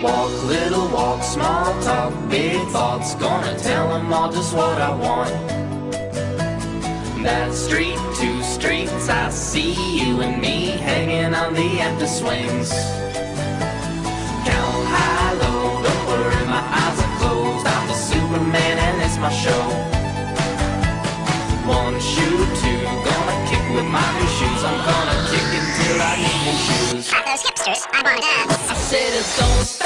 Walk, little walk, small talk, big thoughts. Gonna tell them all just what I want. That street, two streets, I see you and me hanging on the empty swings. Count high, low, don't worry, my eyes are closed. I'm the Superman and it's my show. One shoe, two, gonna kick with my new shoes. I'm gonna kick until I need new shoes. Are those hipsters? I wanna dance. I said it don't stop.